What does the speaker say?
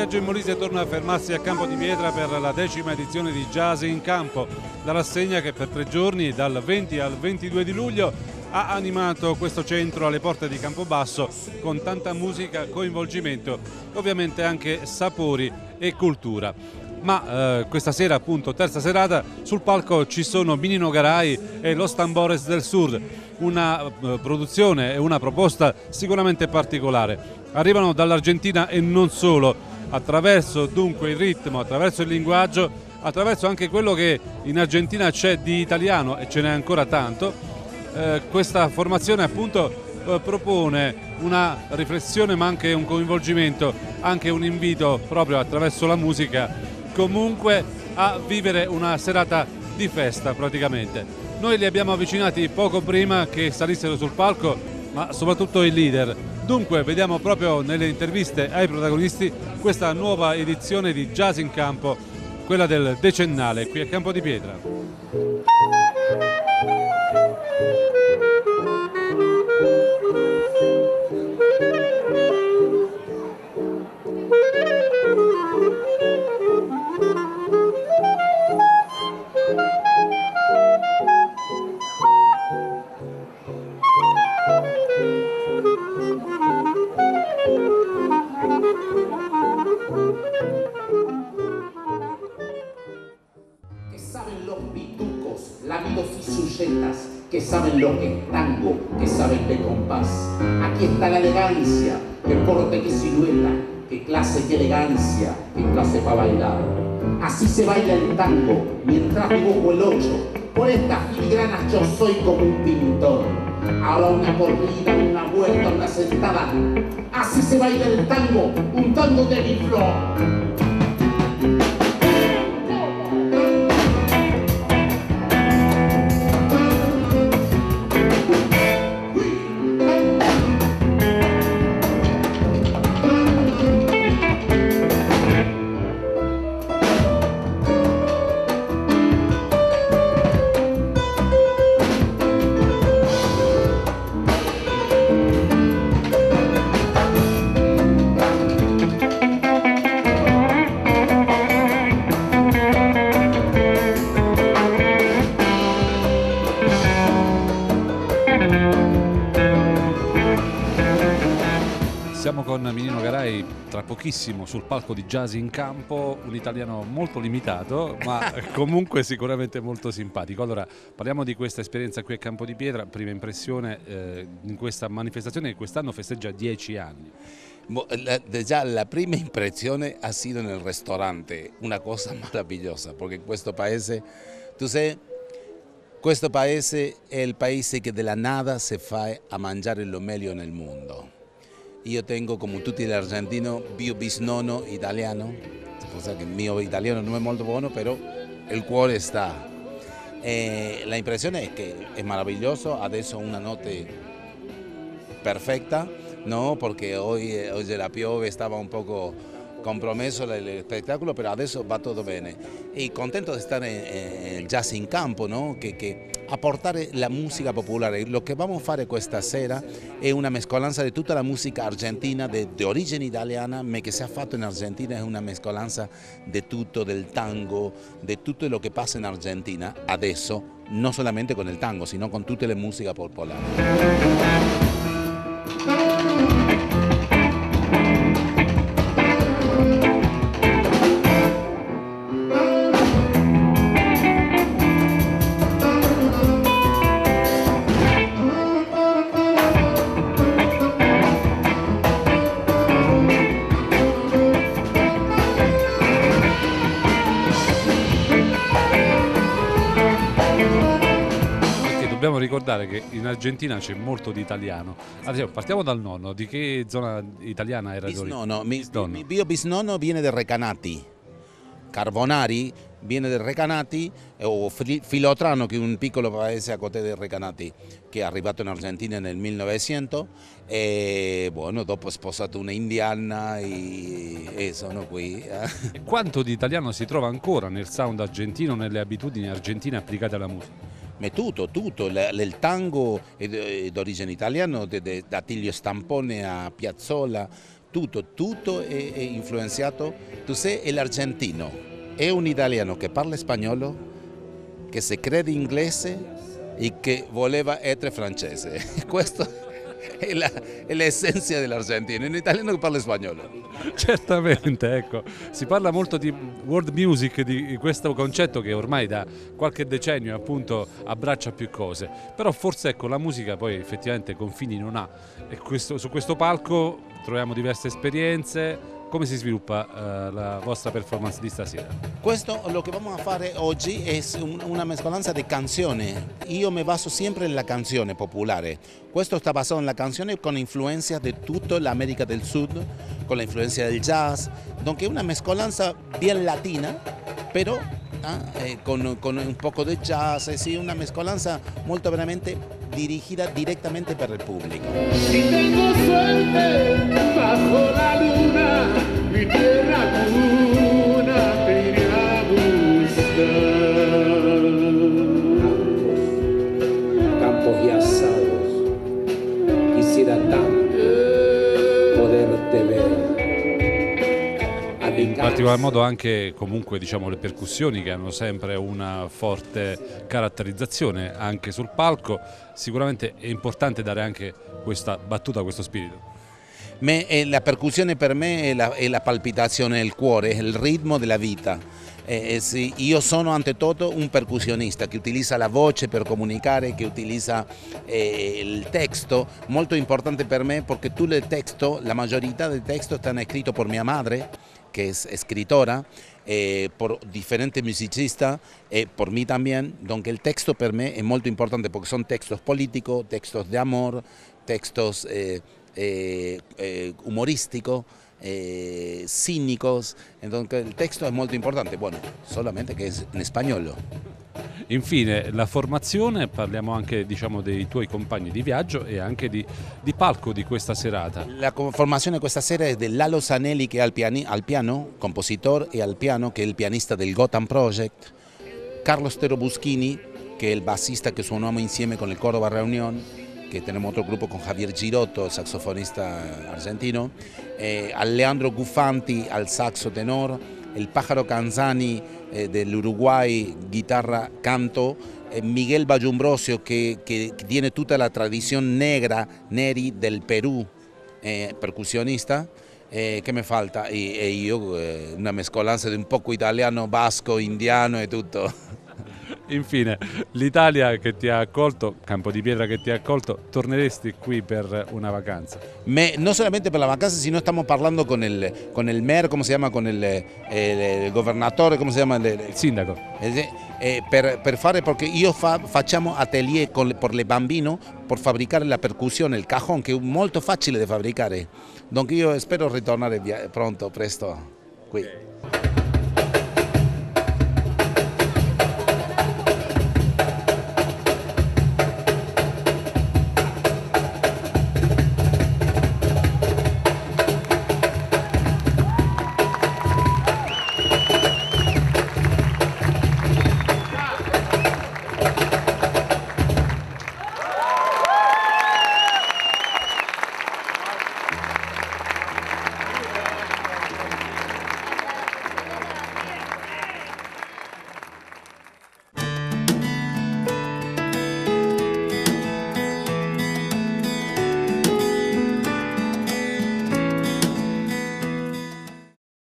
Viaggio in Molise torna a fermarsi a Campo di Pietra per la 10ª edizione di Jazz in Campo, la rassegna che per 3 giorni, dal 20 al 22 di luglio, ha animato questo centro alle porte di Campobasso con tanta musica, coinvolgimento, ovviamente anche sapori e cultura. Ma questa sera, appunto, terza serata, sul palco ci sono Minino Garai e Los Tambores del Sur, una produzione e una proposta sicuramente particolare. Arrivano dall'Argentina e non solo, attraverso dunque il ritmo, attraverso il linguaggio, attraverso anche quello che in Argentina c'è di italiano e ce n'è ancora tanto. Questa formazione appunto propone una riflessione ma anche un coinvolgimento, anche un invito proprio attraverso la musica comunque a vivere una serata di festa praticamente. Noi li abbiamo avvicinati poco prima che salissero sul palco, ma soprattutto il leader. Dunque vediamo proprio nelle interviste ai protagonisti questa nuova edizione di Jazz in Campo, quella del decennale qui a Campo di Pietra. Que saben lo que es tango, que saben de compás. Aquí está la elegancia, que porte, que silueta, que clase, que elegancia, que clase para bailar. Así se baila el tango, mientras dibujo el 8. Por estas filigranas yo soy como un pintor. Ahora una corrida, una vuelta, una sentada. Así se baila el tango, un tango de mi flor. Siamo con Minino Garai tra pochissimo sul palco di Jazz in Campo, un italiano molto limitato ma comunque sicuramente molto simpatico. Allora parliamo di questa esperienza qui a Campo di Pietra, prima impressione in questa manifestazione che quest'anno festeggia 10 anni. Già la prima impressione ha sido nel ristorante, una cosa meravigliosa, perché questo paese, tu sai, questo paese è il paese che della nada si fa a mangiare lo meglio nel mondo. Io tengo, come tutti gli argentini, mio bisnonno italiano, cosa che il mio italiano non è molto buono, però il cuore sta. La impressione è che è meraviglioso, adesso una notte perfetta, no? Perché oggi la piove stava un poco compromesso lo spettacolo, però adesso va tutto bene. E contento di stare in Jazz in Campo, no? Che a portare la musica popolare. Lo che vamos a fare questa sera è una mescolanza di tutta la musica argentina di origine italiana, ma che si è fatto in Argentina, è una mescolanza di tutto, del tango, di tutto quello che passa in Argentina adesso, non solamente con il tango, sino con tutte le musiche popolari. Dobbiamo ricordare che in Argentina c'è molto di italiano. Adesso partiamo dal nonno, di che zona italiana era? Bisnonno. Mio bisnonno viene da Recanati, Carbonari viene da Recanati, o Filotrano, che è un piccolo paese a côté di Recanati, che è arrivato in Argentina nel 1900 e bueno, dopo ha sposato una indiana e sono qui. E quanto di italiano si trova ancora nel sound argentino, nelle abitudini argentine applicate alla musica? Ma tutto, il tango è d'origine italiana, da Attilio Stampone a Piazzolla, tutto è influenzato. Tu sei l'argentino, è un italiano che parla spagnolo, che si crede inglese e che voleva essere francese. Questo è l'essenza dell'argentino, un italiano che parla spagnolo. Certamente, ecco, si parla molto di world music, di questo concetto che ormai da qualche decennio appunto abbraccia più cose, però forse ecco la musica poi effettivamente confini non ha e su questo palco troviamo diverse esperienze. Come si sviluppa la vostra performance di stasera? Questo lo che vamos a fare oggi è una mescolanza di canzoni. Io mi baso sempre nella canzone popolare. Questo sta basato nella canzone con influenze di tutta l'America del Sud, con la influenza del jazz. Quindi è una mescolanza bien latina, però con un poco di jazz, sì, una mescolanza molto veramente dirigida direttamente per il pubblico. Si tengo suerte bajo la luna, mi tierra cuna te iré a buscar. Campos y asados, quisiera tanto poderte ver. In particolar modo anche comunque diciamo le percussioni che hanno sempre una forte caratterizzazione anche sul palco, sicuramente è importante dare anche questa battuta, questo spirito. La percussione per me è la palpitazione del cuore, è il ritmo della vita. Sì, io sono ante tutto un percussionista che utilizza la voce per comunicare, che utilizza il testo, molto importante per me perché tutto il testo, la maggiorità del testo sta scritto per mia madre, que es escritora, por diferentes musicistas, por mí también, aunque el texto para mí es muy importante porque son textos políticos, textos de amor, textos humorísticos, cínicos, entonces el texto es muy importante, bueno, solamente que es en español. Infine la formazione, parliamo anche diciamo, dei tuoi compagni di viaggio e anche di palco di questa serata. La formazione questa sera è di Lalo Zanelli che è al piano, compositor e al piano, che è il pianista del Gotham Project, Carlos Tero Buschini che è il bassista che suoniamo insieme con il Córdoba Reunión, que tenemos otro grupo con Javier Girotto, el saxofonista argentino, Alejandro Gufanti al saxo tenor, el Pájaro Canzani del Uruguay, guitarra, canto, Miguel Bayumbrosio que tiene toda la tradición negra, neri del Perú, percusionista. Che mi falta? E io una mescolanza di un poco italiano, basco, indiano e tutto. Infine, l'Italia che ti ha accolto, Campo di Pietra che ti ha accolto, torneresti qui per una vacanza? No solamente per la vacanza, sino stiamo parlando con il mayor, come si chiama, con il governatore, come si chiama? Il sindaco. Per fare, perché io facciamo atelier per le bambine per fabbricare la percussione, il cajon, che è molto facile da fabbricare. Quindi io spero ritornare presto qui.